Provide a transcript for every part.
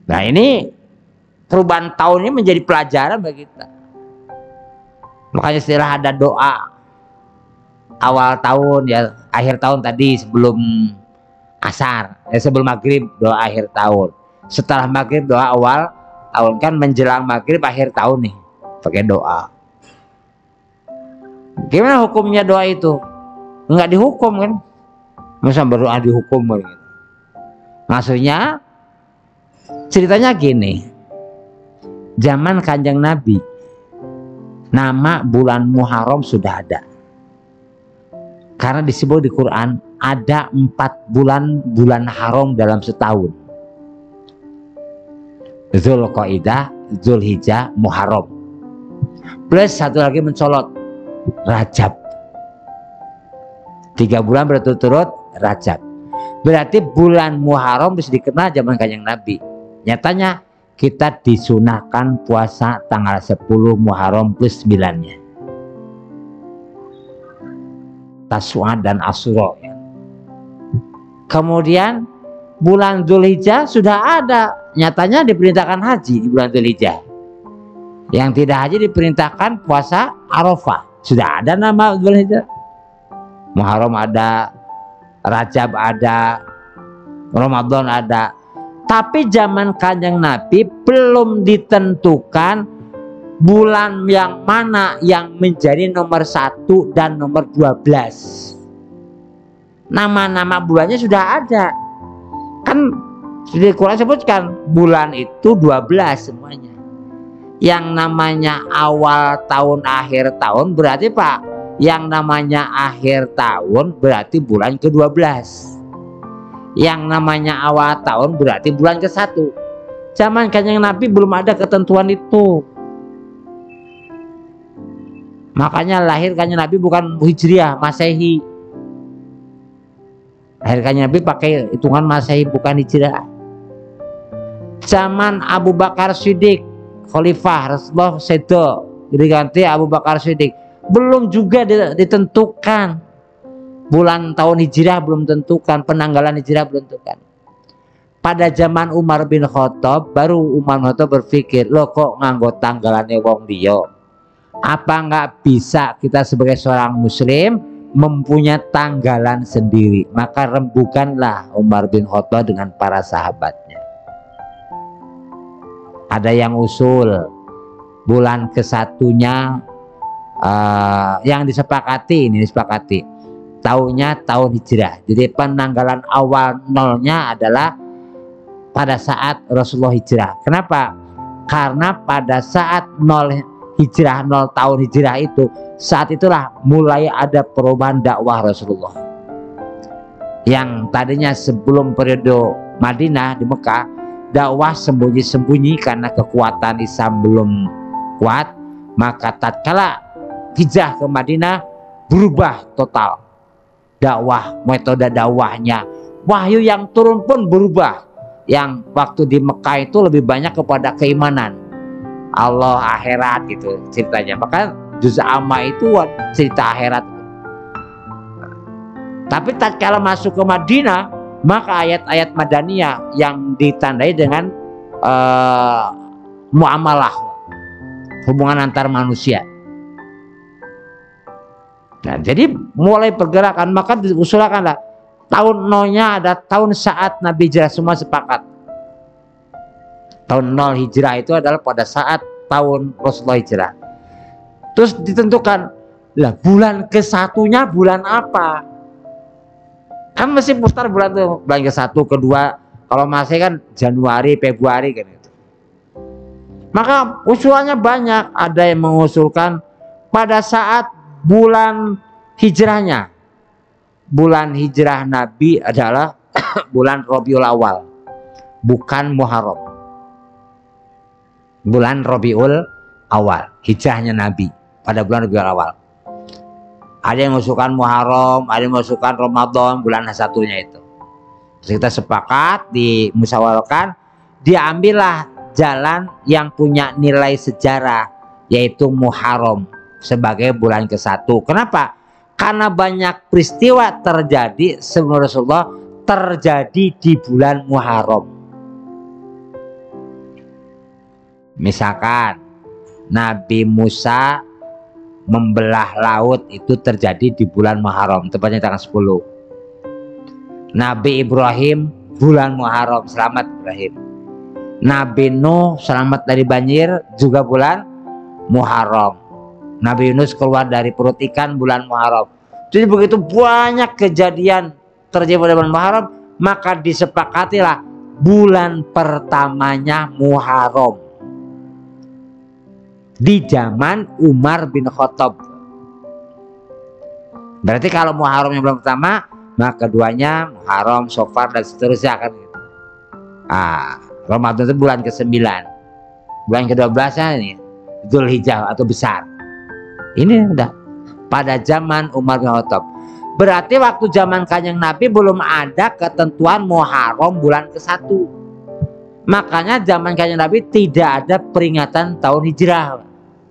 Nah ini perubahan tahun ini menjadi pelajaran bagi kita. Makanya istilah ada doa awal tahun ya, akhir tahun tadi sebelum asar, sebelum maghrib doa akhir tahun, setelah maghrib doa awal tahun, kan menjelang maghrib akhir tahun nih pakai doa. Gimana hukumnya doa itu? Enggak dihukum kan? Masa berdoa dihukum gitu. Maksudnya ceritanya gini, zaman Kanjeng Nabi nama bulan Muharram sudah ada, karena disebut di Quran ada 4 bulan haram dalam setahun: Zulqaidah, Zulhijjah, Muharram, plus satu lagi mencolot Rajab. 3 bulan berturut-turut Rajab. Berarti bulan Muharram bisa dikenal zaman Kanjeng Nabi. Nyatanya kita disunahkan puasa tanggal 10 Muharram plus 9-nya. Tasu'a dan Asyura ya. Kemudian bulan Zulhijjah sudah ada. Nyatanya diperintahkan haji di bulan Zulhijjah. Yang tidak haji diperintahkan puasa Arafah. Sudah ada nama Zulhijjah. Muharram ada, Rajab ada, Ramadan ada. Tapi zaman Kanjeng Nabi belum ditentukan bulan yang mana yang menjadi nomor 1 dan nomor 12. Nama-nama bulannya sudah ada. Kan di Quran sebutkan bulan itu 12 semuanya. Yang namanya awal tahun akhir tahun berarti Pak, yang namanya akhir tahun berarti bulan ke-12. Yang namanya awal tahun berarti bulan ke-1. Zaman Kanjeng Nabi belum ada ketentuan itu. Makanya lahir Kanjeng Nabi bukan Hijriah, Masehi. Lahir Kanjeng Nabi pakai hitungan Masehi, bukan Hijriah. Zaman Abu Bakar Siddiq, Khalifah Rasulullah Sedo, diganti Abu Bakar Siddiq, belum juga ditentukan bulan tahun hijrah, belum tentukan penanggalan hijrah, belum tentukan. Pada zaman Umar bin Khattab, baru Umar bin Khattab berpikir, loh kok nganggo tanggalannya wong liya, apa nggak bisa kita sebagai seorang muslim mempunyai tanggalan sendiri? Maka rembukanlah Umar bin Khattab dengan para sahabatnya. Ada yang usul bulan ke-1-nya yang disepakati, tahunnya tahun hijrah. Jadi penanggalan awal nolnya adalah pada saat Rasulullah hijrah. Kenapa? Karena pada saat 0 hijrah, 0 tahun hijrah itu, saat itulah mulai ada perubahan dakwah Rasulullah. Yang tadinya sebelum periode Madinah di Mekah, dakwah sembunyi-sembunyi karena kekuatan Islam belum kuat. Maka tatkala hijrah ke Madinah berubah total dakwah, metode dakwahnya. Wahyu yang turun pun berubah. Yang waktu di Mekah itu lebih banyak kepada keimanan Allah, akhirat gitu ceritanya. Maka juz amma itu cerita akhirat. Tapi tatkala masuk ke Madinah, maka ayat-ayat Madaniyah yang ditandai dengan muamalah, hubungan antar manusia. Nah, jadi mulai pergerakan, maka diusulkanlah tahun nolnya ada tahun saat Nabi hijrah, semua sepakat. Tahun 0 hijrah itu adalah pada saat tahun Rasulullah hijrah. Terus ditentukan, lah bulan ke-1-nya bulan apa? Kan mesti putar bulan tuh, bulan ke-1, ke-2. Kalau masih kan Januari, Februari kan itu. Maka usulannya banyak. Ada yang mengusulkan pada saat bulan hijrahnya. Bulan hijrah Nabi adalah bulan Rabiul Awal, bukan Muharram. Bulan Rabiul Awal, hijrahnya Nabi pada bulan Rabiul Awal. Ada yang mengusulkan Muharram, ada yang mengusulkan Ramadan, bulan satunya itu. Terus kita sepakat, dimusyawarahkan, diambillah jalan yang punya nilai sejarah, yaitu Muharram sebagai bulan ke-1. Kenapa? Karena banyak peristiwa terjadi sebelum Rasulullah terjadi di bulan Muharram. Misalkan Nabi Musa membelah laut itu terjadi di bulan Muharram, tepatnya tanggal 10. Nabi Ibrahim bulan Muharram, selamat Ibrahim. Nabi Nuh selamat dari banjir juga bulan Muharram. Nabi Yunus keluar dari perut ikan bulan Muharram. Jadi begitu banyak kejadian terjadi pada bulan Muharram, maka disepakatilah bulan pertamanya Muharram di zaman Umar bin Khattab. Berarti kalau Muharram yang bulan pertama, maka keduanya Muharram, Safar dan seterusnya kan gitu. Ramadan itu bulan ke-9. Bulan ke-12 ini Dzulhijjah atau besar. Ini udah pada zaman Umar bin Khattab. Berarti waktu zaman Kanjeng Nabi belum ada ketentuan Muharram bulan ke-1. Makanya zaman Kanjeng Nabi tidak ada peringatan tahun hijrah.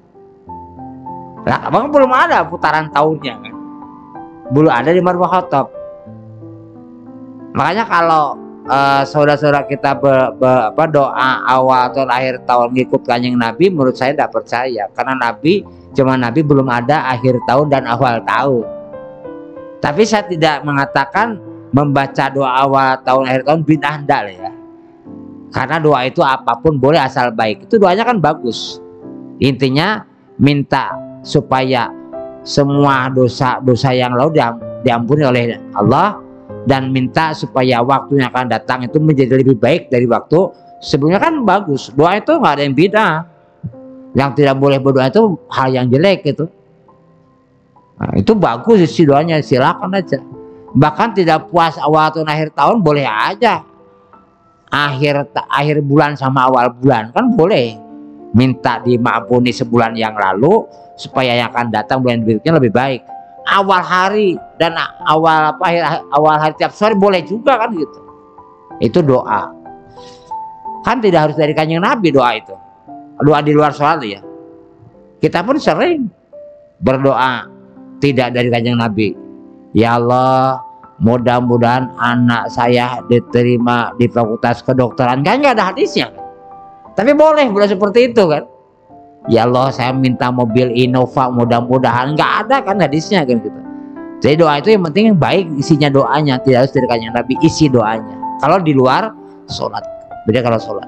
Lah, abang belum ada putaran tahunnya kan. Belum ada di Umar bin Khattab. Makanya kalau saudara-saudara kita doa awal atau akhir tahun ngikut Kanjeng Nabi, menurut saya tidak percaya, karena Nabi belum ada akhir tahun dan awal tahun. Tapi saya tidak mengatakan membaca doa awal tahun akhir tahun bid'ah, enggak ya. Karena doa itu apapun boleh asal baik. Itu doanya kan bagus. Intinya minta supaya semua dosa yang lalu diampuni oleh Allah, dan minta supaya waktu yang akan datang itu menjadi lebih baik dari waktu sebelumnya, kan bagus. Doa itu nggak ada yang beda. Yang tidak boleh berdoa itu hal yang jelek itu. Nah, itu bagus isi doanya, silakan aja. Bahkan tidak puas awal atau akhir tahun boleh aja. Akhir bulan sama awal bulan kan boleh. Minta dimampuni sebulan yang lalu supaya yang akan datang bulan berikutnya lebih baik. Awal hari dan awal hari tiap sore boleh juga kan gitu. Itu doa. Kan tidak harus dari Kanjeng Nabi doa itu. Doa di luar sholat ya. Kita pun sering berdoa tidak dari Kanjeng Nabi. Ya Allah, mudah-mudahan anak saya diterima di fakultas kedokteran. Kan nggak ada hadisnya. Tapi boleh seperti itu kan. Ya Allah, saya minta mobil Innova, mudah-mudahan. Nggak ada kan hadisnya kan gitu. Jadi doa itu yang penting baik isinya doanya, tidak harus dari Kanjeng Nabi isi doanya. Kalau di luar sholat, beda kalau sholat.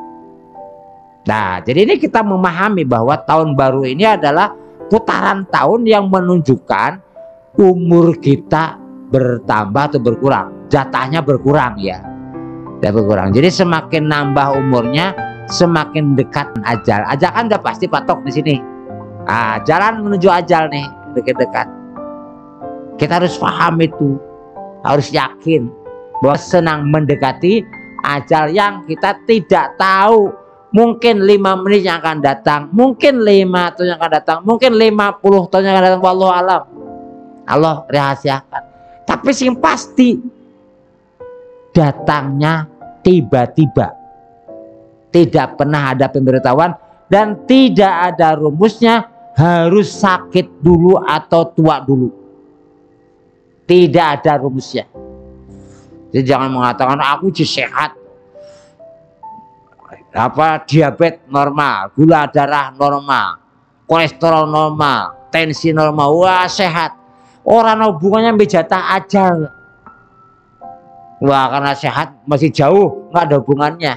Nah, jadi ini kita memahami bahwa tahun baru ini adalah putaran tahun yang menunjukkan umur kita bertambah atau berkurang, jatahnya berkurang ya, dan berkurang. Jadi semakin nambah umurnya, semakin dekat ajal. Ajal kan udah pasti patok di sini. Jalan menuju ajal nih, dekat-dekat. Kita harus paham itu, harus yakin bahwa senang mendekati ajal yang kita tidak tahu. Mungkin 5 menit yang akan datang, mungkin 5 tahun yang akan datang, mungkin 50 tahun yang akan datang, wallahu alam. Allah rahasiakan. Tapi sing pasti datangnya tiba-tiba. Tidak pernah ada pemberitahuan dan tidak ada rumusnya harus sakit dulu atau tua dulu. Tidak ada rumusnya. Jadi jangan mengatakan aku sehat. Diabetes normal, gula darah normal, kolesterol normal, tensi normal, wah sehat. Orang hubungannya sampai jatah ajal. Wah, karena sehat masih jauh, nggak ada hubungannya.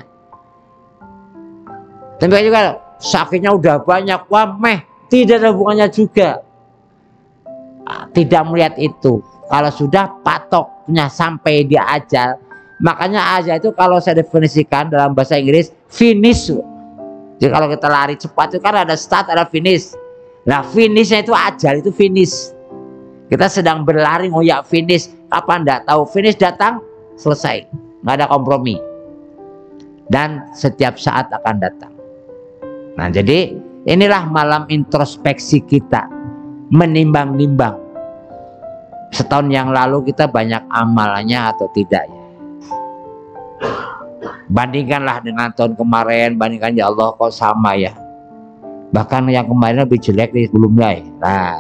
Tapi juga sakitnya udah banyak, wah tidak ada hubungannya juga. Tidak melihat itu. Kalau sudah patoknya sampai di ajal, makanya ajal itu kalau saya definisikan dalam bahasa Inggris finish. Jadi kalau kita lari cepat itu kan ada start, ada finish. Nah finishnya itu ajal, itu finish. Kita sedang berlari ngoyak finish, kapan enggak tahu. Finish datang, selesai, nggak ada kompromi. Dan setiap saat akan datang. Nah jadi inilah malam introspeksi kita, menimbang-nimbang setahun yang lalu kita banyak amalnya atau tidak ya. Bandingkanlah dengan tahun kemarin, bandingkan ya Allah kok sama ya. Bahkan yang kemarin lebih jelek dari sebelumnya ya. Nah,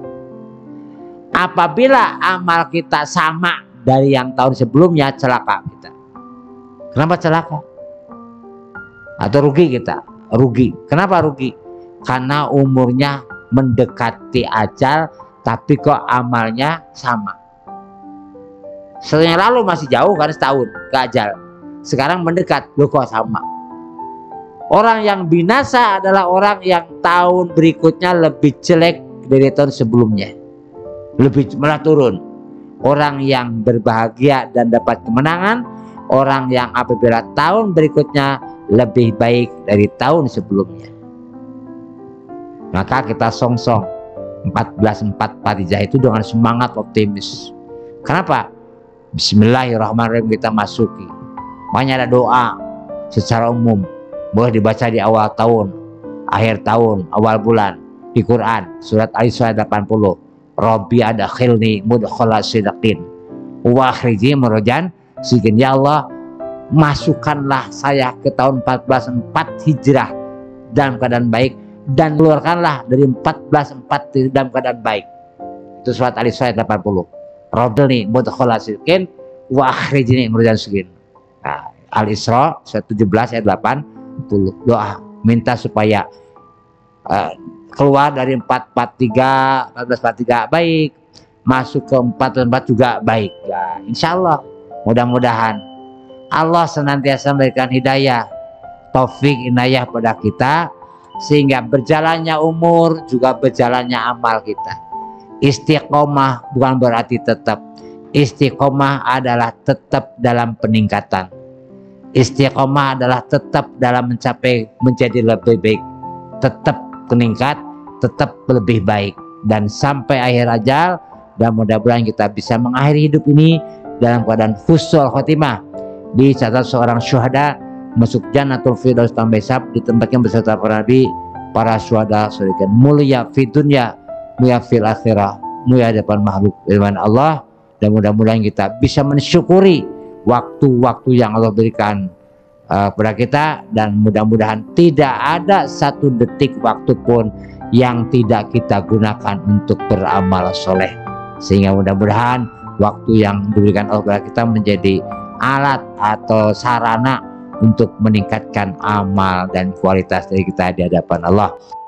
apabila amal kita sama dari yang tahun sebelumnya, celaka kita. Kenapa celaka? Atau rugi kita? rugi. Kenapa rugi? Karena umurnya mendekati ajal, tapi kok amalnya sama. Setahun yang lalu masih jauh karena setahun ke ajal. Sekarang mendekat, loh kok sama. Orang yang binasa adalah orang yang tahun berikutnya lebih jelek dari tahun sebelumnya, lebih malah turun. Orang yang berbahagia dan dapat kemenangan, orang yang apabila tahun berikutnya lebih baik dari tahun sebelumnya. Maka kita songsong 14.4 Fatihah itu dengan semangat optimis. Kenapa? Bismillahirrahmanirrahim kita masuki. Makanya ada doa secara umum, boleh dibaca di awal tahun, akhir tahun, awal bulan, di Quran surat Al-Isra 80. Rabbi adkhilni mudkhala sidqin wa akhriji mukhrajan sidqin. Ya Allah, masukkanlah saya ke tahun 14.4 Hijrah dalam keadaan baik, dan keluarkanlah dari 14.4 dalam keadaan baik. Itu surat Al-Isra 80. Rabbi mudkhala sidqin wa akhrijni mukhrajan sidqin. Nah, Al-Isra 17 ayat 80. Doa minta supaya keluar dari 14.43 baik, masuk ke 4.4 juga baik. Ya, insya Allah, mudah-mudahan Allah senantiasa memberikan hidayah, taufik, inayah pada kita, sehingga berjalannya umur juga berjalannya amal kita. Istiqomah bukan berarti tetap. Istiqomah adalah tetap dalam peningkatan. Istiqomah adalah tetap dalam menjadi lebih baik, tetap meningkat, tetap lebih baik, dan sampai akhir ajal. Dan mudah-mudahan kita bisa mengakhiri hidup ini dalam keadaan husnul khotimah, dicatat seorang syuhada masuk Jannatul Firdaus Tambesab, ditempatkan beserta para nabi, para syuhada, syurikan mulia fi dunya, mulia fil akhirah, mulia depan makhluk firman Allah. Dan mudah-mudahan kita bisa mensyukuri waktu-waktu yang Allah berikan kepada kita, dan mudah-mudahan tidak ada satu detik waktu pun yang tidak kita gunakan untuk beramal soleh, sehingga mudah-mudahan waktu yang diberikan Allah kepada kita menjadi alat atau sarana untuk meningkatkan amal dan kualitas dari kita di hadapan Allah.